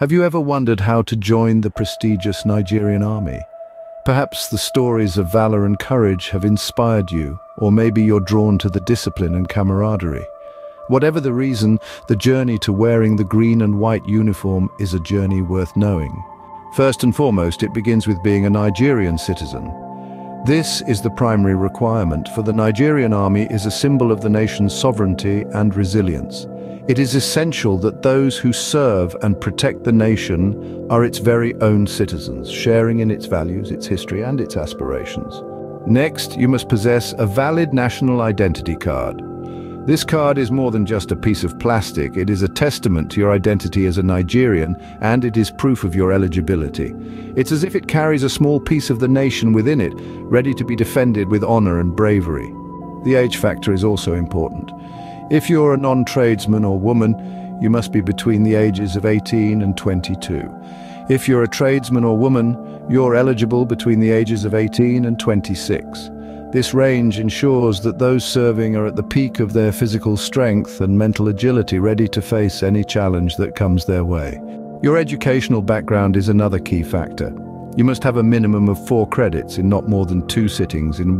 Have you ever wondered how to join the prestigious Nigerian army? Perhaps the stories of valor and courage have inspired you, or maybe you're drawn to the discipline and camaraderie. Whatever the reason, the journey to wearing the green and white uniform is a journey worth knowing. First and foremost, it begins with being a Nigerian citizen. This is the primary requirement, for the Nigerian army is a symbol of the nation's sovereignty and resilience. It is essential that those who serve and protect the nation are its very own citizens, sharing in its values, its history, and its aspirations. Next, you must possess a valid national identity card. This card is more than just a piece of plastic. It is a testament to your identity as a Nigerian, and it is proof of your eligibility. It's as if it carries a small piece of the nation within it, ready to be defended with honor and bravery. The age factor is also important. If you're a non-tradesman or woman, you must be between the ages of 18 and 22. If you're a tradesman or woman, you're eligible between the ages of 18 and 26. This range ensures that those serving are at the peak of their physical strength and mental agility, ready to face any challenge that comes their way. Your educational background is another key factor. You must have a minimum of 4 credits in not more than 2 sittings in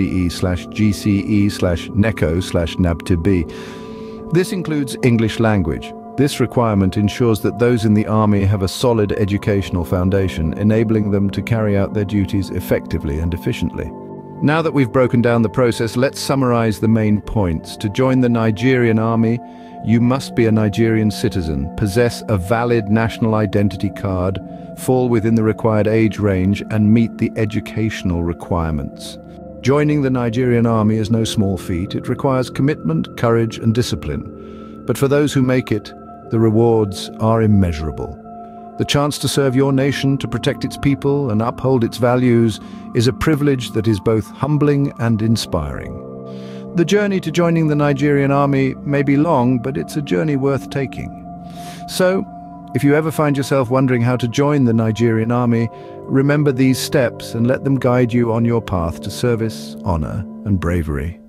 WASCE/GCE/NECO/NABTB. This includes English language. This requirement ensures that those in the army have a solid educational foundation, enabling them to carry out their duties effectively and efficiently. Now that we've broken down the process, let's summarize the main points. To join the Nigerian army, you must be a Nigerian citizen, possess a valid national identity card, fall within the required age range, and meet the educational requirements. Joining the Nigerian army is no small feat. It requires commitment, courage, and discipline. But for those who make it, the rewards are immeasurable. The chance to serve your nation, to protect its people, and uphold its values is a privilege that is both humbling and inspiring. The journey to joining the Nigerian army may be long, but it's a journey worth taking. So, if you ever find yourself wondering how to join the Nigerian army, remember these steps and let them guide you on your path to service, honor, and bravery.